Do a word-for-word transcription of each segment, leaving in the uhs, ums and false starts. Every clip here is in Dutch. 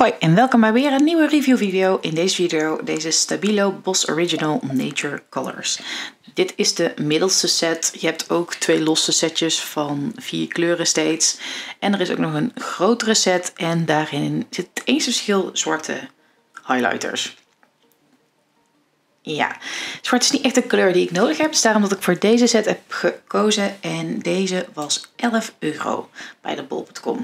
Hoi en welkom bij weer een nieuwe review video. In deze video deze Stabilo Boss Original Nature Colors. Dit is de middelste set. Je hebt ook twee losse setjes van vier kleuren steeds. En er is ook nog een grotere set en daarin zit het enige verschil zwarte highlighters. Ja, zwart is niet echt de kleur die ik nodig heb, dus daarom dat ik voor deze set heb gekozen. En deze was elf euro bij de bol punt com.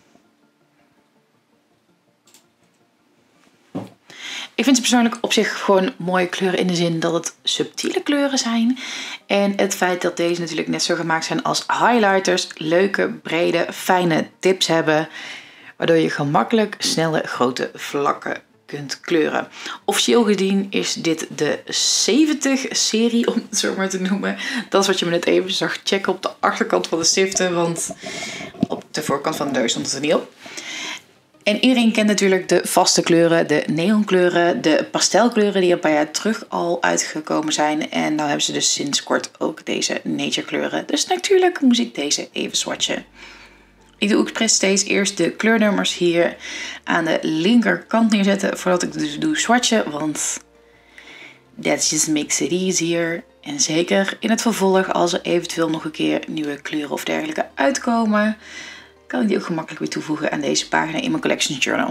Ik vind ze persoonlijk op zich gewoon mooie kleuren in de zin dat het subtiele kleuren zijn. En het feit dat deze natuurlijk net zo gemaakt zijn als highlighters, leuke, brede, fijne tips hebben. Waardoor je gemakkelijk snelle, grote vlakken kunt kleuren. Officieel gezien is dit de zeventig serie, om het zo maar te noemen. Dat is wat je me net even zag checken op de achterkant van de stiften, want op de voorkant van de neus stond het er niet op. En iedereen kent natuurlijk de vaste kleuren, de neonkleuren, de pastelkleuren die een paar jaar terug al uitgekomen zijn. En nou hebben ze dus sinds kort ook deze nature kleuren. Dus natuurlijk moest ik deze even swatchen. Ik doe expres steeds eerst de kleurnummers hier aan de linkerkant neerzetten voordat ik dus doe swatchen. Want that just makes it easier. En zeker in het vervolg als er eventueel nog een keer nieuwe kleuren of dergelijke uitkomen, kan ik die ook gemakkelijk weer toevoegen aan deze pagina in mijn Collections Journal.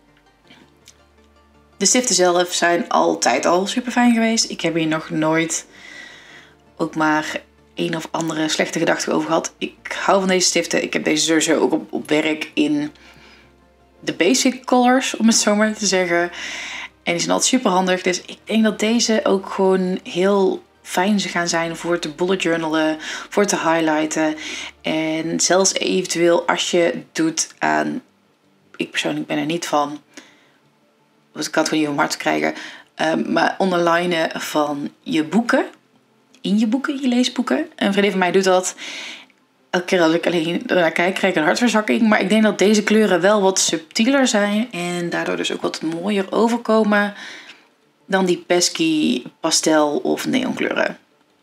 De stiften zelf zijn altijd al super fijn geweest. Ik heb hier nog nooit ook maar een of andere slechte gedachte over gehad. Ik hou van deze stiften. Ik heb deze sowieso ook op, op werk in de basic colors, om het zo maar te zeggen. En die zijn altijd super handig. Dus ik denk dat deze ook gewoon heel fijn gaan zijn voor te bullet journalen, voor te highlighten. En zelfs eventueel als je doet aan, ik persoonlijk ben er niet van, dus ik kan het gewoon niet om hard krijgen, um, maar onderlijnen van je boeken, in je boeken, je leesboeken. Een vriendin van mij doet dat. Elke keer als ik alleen naar kijk, krijg ik een hartverzakking. Maar ik denk dat deze kleuren wel wat subtieler zijn en daardoor dus ook wat mooier overkomen dan die pesky pastel of neonkleuren.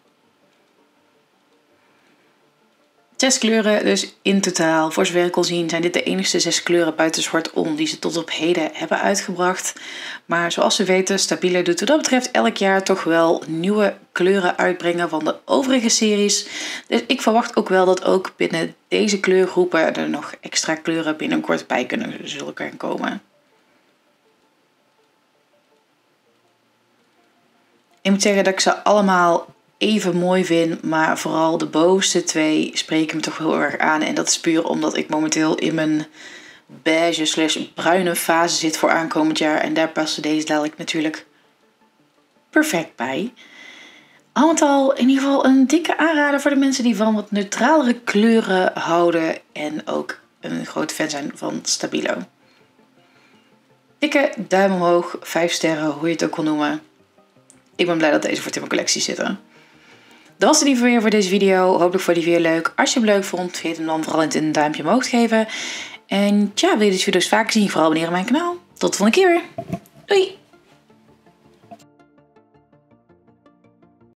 Zes kleuren dus in totaal. Voor zover ik kon zien zijn dit de enigste zes kleuren buiten zwart-om die ze tot op heden hebben uitgebracht. Maar zoals we weten, Stabilo doet wat dat betreft elk jaar toch wel nieuwe kleuren uitbrengen van de overige series. Dus ik verwacht ook wel dat ook binnen deze kleurgroepen er nog extra kleuren binnenkort bij kunnen zullen kunnen komen. Ik moet zeggen dat ik ze allemaal even mooi vind, maar vooral de bovenste twee spreken me toch heel erg aan. En dat is puur omdat ik momenteel in mijn beige slash bruine fase zit voor aankomend jaar. En daar passen deze dadelijk natuurlijk perfect bij. Al met al in ieder geval een dikke aanrader voor de mensen die van wat neutralere kleuren houden. En ook een groot fan zijn van Stabilo. Dikke duim omhoog, vijf sterren, hoe je het ook wil noemen. Ik ben blij dat deze voor in mijn collectie zitten. Dat was het niet weer voor deze video. Hopelijk vond je die weer leuk. Als je hem leuk vond, vergeet hem dan vooral niet een duimpje omhoog te geven. En ja, wil je deze video's vaker zien, vooral abonneren op mijn kanaal. Tot de volgende keer weer. Doei!